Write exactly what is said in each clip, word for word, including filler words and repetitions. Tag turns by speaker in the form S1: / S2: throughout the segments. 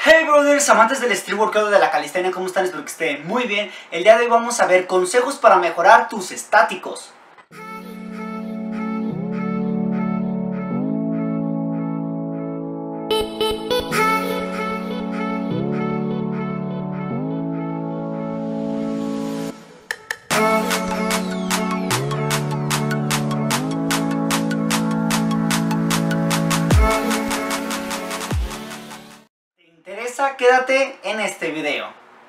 S1: Hey brothers, amantes del street workout de la calistenia, ¿cómo están? Espero que estén muy bien. El día de hoy vamos a ver consejos para mejorar tus estáticos. Quédate en este video.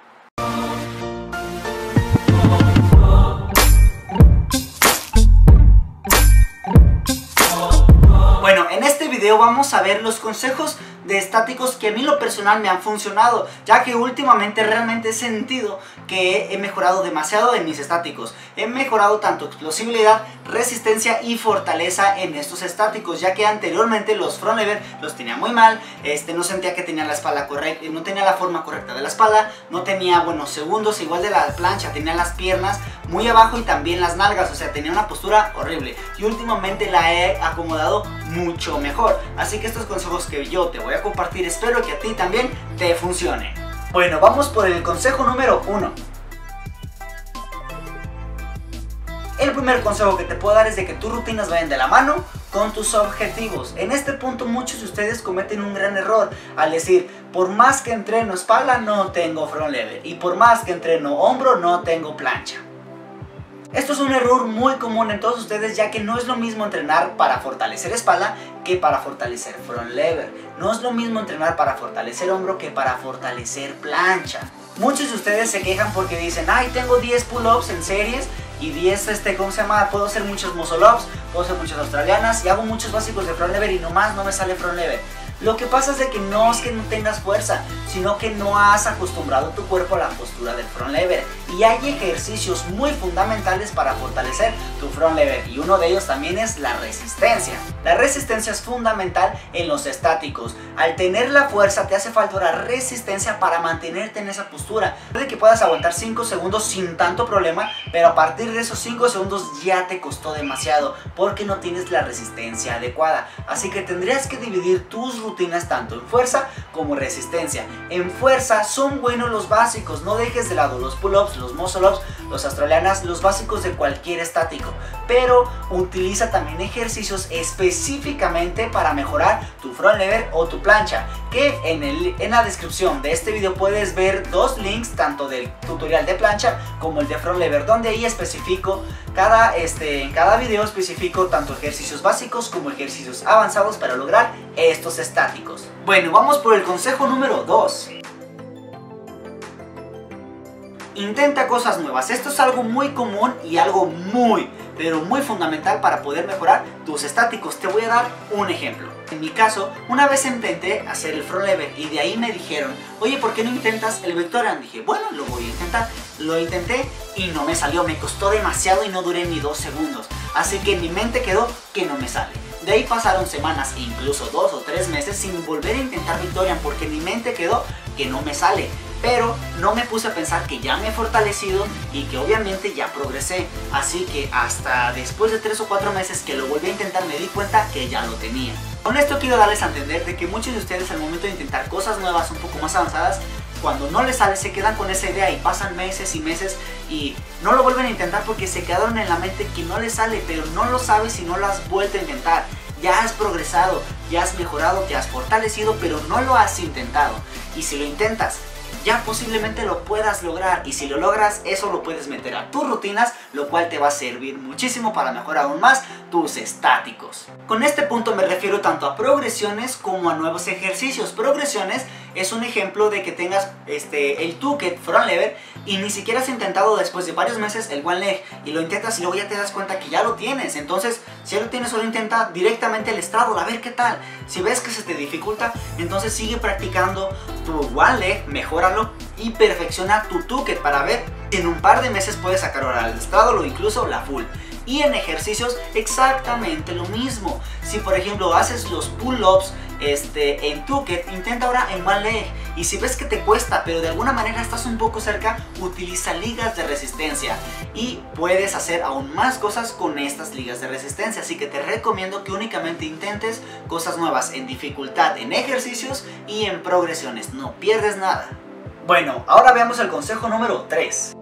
S1: Bueno, en este video vamos a ver los consejos de estáticos que a mí en lo personal me han funcionado, ya que últimamente realmente he sentido que he mejorado demasiado en mis estáticos. He mejorado tanto explosividad, resistencia y fortaleza en estos estáticos, ya que anteriormente los front lever los tenía muy mal. Este, no sentía que tenía la espalda correcta, no tenía la forma correcta de la espalda, no tenía buenos segundos igual de la plancha, tenía las piernas muy abajo y también las nalgas, o sea, tenía una postura horrible. Y últimamente la he acomodado mucho mejor, así que estos consejos que yo te voy a compartir espero que a ti también te funcione. Bueno, vamos por el consejo número uno. El primer consejo que te puedo dar es de que tus rutinas vayan de la mano con tus objetivos. En este punto muchos de ustedes cometen un gran error al decir: por más que entreno espalda no tengo front lever, y por más que entreno hombro no tengo plancha. Esto es un error muy común en todos ustedes, ya que no es lo mismo entrenar para fortalecer espalda que para fortalecer front lever. No es lo mismo entrenar para fortalecer hombro que para fortalecer plancha. Muchos de ustedes se quejan porque dicen: ay, tengo diez pull-ups en series y diez, este, ¿cómo se llama? Puedo hacer muchos muscle-ups, puedo hacer muchas australianas y hago muchos básicos de front lever y nomás no me sale front lever. Lo que pasa es de que no es que no tengas fuerza, sino que no has acostumbrado tu cuerpo a la postura del front lever. Y hay ejercicios muy fundamentales para fortalecer tu front lever, y uno de ellos también es la resistencia. La resistencia es fundamental en los estáticos. Al tener la fuerza te hace falta la resistencia para mantenerte en esa postura. Puede que puedas aguantar cinco segundos sin tanto problema, pero a partir de esos cinco segundos ya te costó demasiado porque no tienes la resistencia adecuada. Así que tendrías que dividir tus rutinas tanto en fuerza como resistencia. En fuerza son buenos los básicos, no dejes de lado los pull-ups, los muscle-ups, los australianas, los básicos de cualquier estático, pero utiliza también ejercicios específicamente para mejorar tu front lever o tu plancha, que en, el, en la descripción de este video puedes ver dos links, tanto del tutorial de plancha como el de front lever, donde ahí especifico cada, este, en cada video especifico tanto ejercicios básicos como ejercicios avanzados para lograr estos estáticos. Bueno, vamos por el consejo número dos. Intenta cosas nuevas. Esto es algo muy común y algo muy, pero muy fundamental para poder mejorar tus estáticos. Te voy a dar un ejemplo. En mi caso, una vez intenté hacer el front lever y de ahí me dijeron: oye, ¿por qué no intentas el Victorian? Dije, bueno, lo voy a intentar. Lo intenté y no me salió, me costó demasiado y no duré ni dos segundos. Así que en mi mente quedó que no me sale. De ahí pasaron semanas, incluso dos o tres meses sin volver a intentar Victorian, porque en mi mente quedó que no me sale. Pero no me puse a pensar que ya me he fortalecido y que obviamente ya progresé. Así que hasta después de tres o cuatro meses que lo volví a intentar me di cuenta que ya lo tenía. Con esto quiero darles a entender de que muchos de ustedes al momento de intentar cosas nuevas un poco más avanzadas, cuando no les sale se quedan con esa idea y pasan meses y meses y no lo vuelven a intentar porque se quedaron en la mente que no les sale, pero no lo sabes si no lo has vuelto a intentar. Ya has progresado, ya has mejorado, te has fortalecido, pero no lo has intentado. Y si lo intentas, ya posiblemente lo puedas lograr, y si lo logras, eso lo puedes meter a tus rutinas, lo cual te va a servir muchísimo para mejorar aún más tus estáticos. Con este punto me refiero tanto a progresiones como a nuevos ejercicios. Progresiones es un ejemplo de que tengas este, el tucket front lever y ni siquiera has intentado después de varios meses el one leg, y lo intentas y luego ya te das cuenta que ya lo tienes. Entonces, si ya lo tienes, solo intenta directamente el straddle a ver qué tal. Si ves que se te dificulta, entonces sigue practicando tu one leg, mejóralo y perfecciona tu tucket para ver si en un par de meses puedes sacar ahora el straddle o incluso la full. Y en ejercicios exactamente lo mismo. Si por ejemplo haces los pull-ups este, en tucket, intenta ahora en one leg. Y si ves que te cuesta, pero de alguna manera estás un poco cerca, utiliza ligas de resistencia y puedes hacer aún más cosas con estas ligas de resistencia. Así que te recomiendo que únicamente intentes cosas nuevas en dificultad, en ejercicios y en progresiones. No pierdes nada. Bueno, ahora veamos el consejo número tres.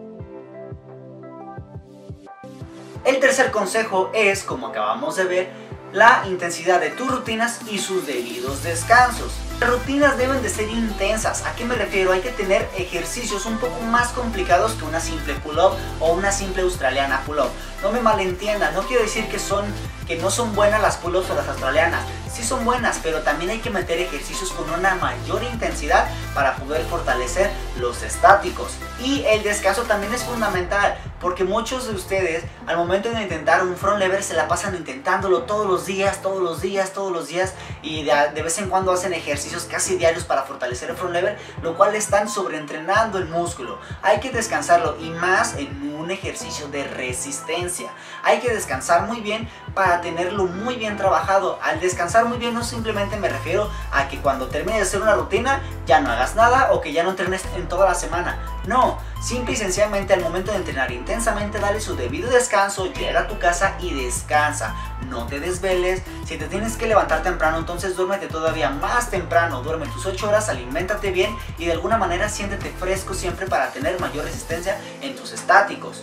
S1: El tercer consejo es, como acabamos de ver, la intensidad de tus rutinas y sus debidos descansos. Las rutinas deben de ser intensas. ¿A qué me refiero? Hay que tener ejercicios un poco más complicados que una simple pull-up o una simple australiana pull-up. No me malentiendan, no quiero decir que, son, que no son buenas las pull-ups o las australianas. Sí son buenas, pero también hay que meter ejercicios con una mayor intensidad para poder fortalecer los estáticos. Y el descanso también es fundamental, porque muchos de ustedes al momento de intentar un front lever se la pasan intentándolo todos los días, todos los días, todos los días, y de, de vez en cuando hacen ejercicios casi diarios para fortalecer el front lever, lo cual están sobreentrenando el músculo. Hay que descansarlo, y más en un ejercicio de resistencia. Hay que descansar muy bien para tenerlo muy bien trabajado. Al descansar muy bien no simplemente me refiero a que cuando termines de hacer una rutina ya no hagas nada o que ya no entrenes en toda la semana. No, simple y sencillamente al momento de entrenar intensamente dale su debido descanso, llega a tu casa y descansa. No te desveles. Si te tienes que levantar temprano, entonces duérmete todavía más temprano. Duerme tus ocho horas, aliméntate bien y de alguna manera siéntete fresco siempre para tener mayor resistencia en tus estáticos.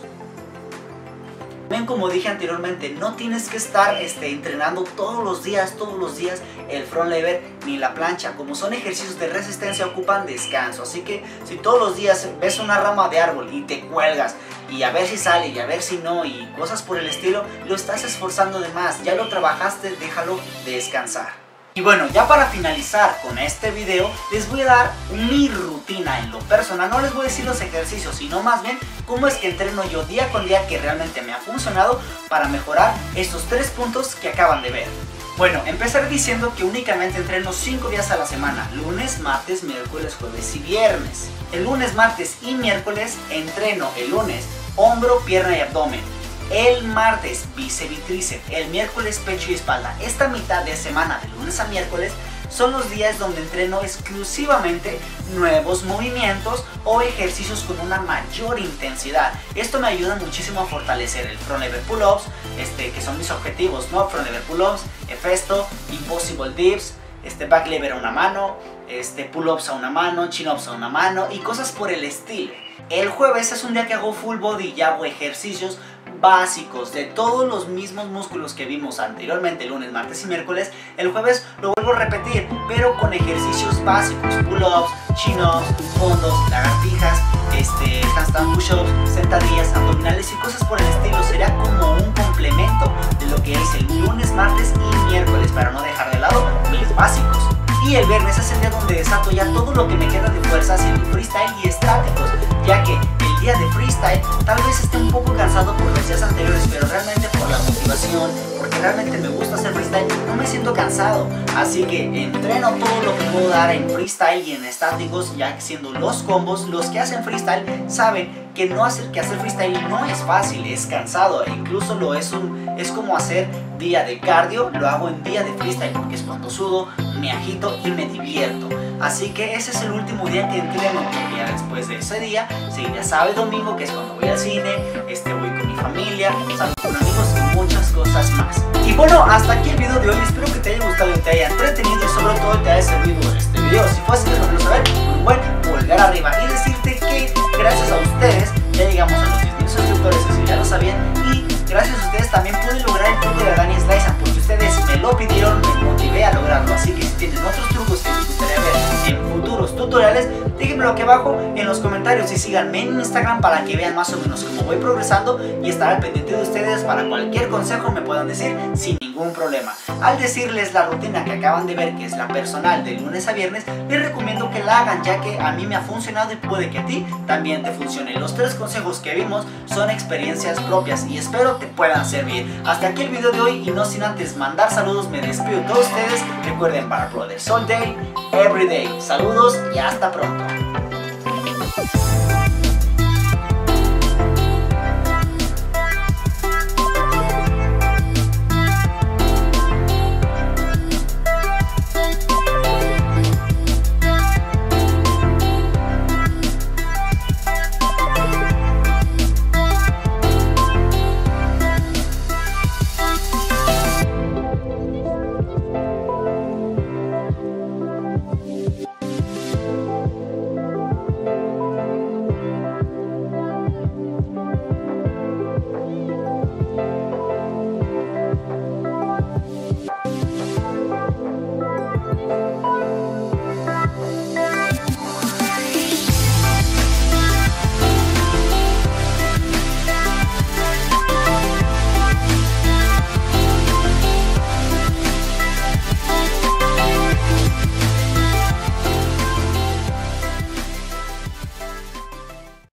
S1: Ven, como dije anteriormente, no tienes que estar este, entrenando todos los días, todos los días el front lever ni la plancha. Como son ejercicios de resistencia, ocupan descanso. Así que si todos los días ves una rama de árbol y te cuelgas y a ver si sale y a ver si no y cosas por el estilo, lo estás esforzando de más. Ya lo trabajaste, déjalo descansar. Y bueno, ya para finalizar con este video, les voy a dar mi rutina en lo personal. No les voy a decir los ejercicios, sino más bien cómo es que entreno yo día con día, que realmente me ha funcionado para mejorar estos tres puntos que acaban de ver. Bueno, empezaré diciendo que únicamente entreno cinco días a la semana: lunes, martes, miércoles, jueves y viernes. El lunes, martes y miércoles entreno el lunes hombro, pierna y abdomen. El martes bíceps y tríceps, el miércoles pecho y espalda. Esta mitad de semana, de lunes a miércoles, son los días donde entreno exclusivamente nuevos movimientos o ejercicios con una mayor intensidad. Esto me ayuda muchísimo a fortalecer el front lever pull-ups, este, que son mis objetivos, ¿no? Front lever pull-ups, festo, impossible dips, este, back lever a una mano, este, pull-ups a una mano, chin-ups a una mano y cosas por el estilo. El jueves es un día que hago full body y hago ejercicios básicos de todos los mismos músculos que vimos anteriormente, lunes, martes y miércoles. El jueves lo vuelvo a repetir, pero con ejercicios básicos: pull-ups, chin-ups, fondos, lagartijas, este, handstand push-ups, sentadillas, abdominales y cosas por el estilo. Sería como un complemento de lo que es el lunes, martes y miércoles, para no dejar de lado mis básicos. Y el viernes es el día donde desato ya todo lo que me queda de fuerza haciendo freestyle y estáticos, ya que el día de freestyle tal vez esté un poco cansado por los días anteriores, pero realmente por la motivación, porque realmente me gusta hacer freestyle, no me siento cansado. Así que entreno todo lo que puedo dar en freestyle y en estáticos, ya siendo los combos. Los que hacen freestyle saben que no hacer que hacer freestyle no es fácil, es cansado, e incluso lo es un es como hacer día de cardio, lo hago en día de freestyle, porque es cuando sudo, me agito y me divierto. Así que ese es el último día que entreno, porque ya después de ese día seguirá sábado y domingo, que es cuando voy al cine, este, voy con mi familia, salgo con amigos y muchas cosas más. Y bueno, hasta aquí el video de hoy. Espero que te haya gustado y te haya entretenido, y sobre todo te haya servido este video. Si fue así, déjamelo saber, un buen pulgar arriba, y decirte que gracias a ustedes ya llegamos a los diez mil suscriptores, así ya lo sabían, y gracias a ustedes también pude lograr el truco de Dani Slice, porque ustedes me lo pidieron, me motivé a lograrlo. Así que si tienen otros trucos que les gustaría ver en futuros tutoriales, déjenmelo aquí abajo en los comentarios, y síganme en Instagram para que vean más o menos cómo voy progresando, y estar al pendiente de ustedes para cualquier consejo me puedan decir sin ningún problema. Al decirles la rutina que acaban de ver, que es la personal de lunes a viernes, les recomiendo que la hagan, ya que a mí me ha funcionado y puede que a ti también te funcione. Los tres consejos que vimos son experiencias propias y espero te puedan servir. Hasta aquí el video de hoy, y no sin antes mandar saludos, me despido de todos ustedes. Recuerden, Bar Brothers all day, every day. Saludos y hasta pronto.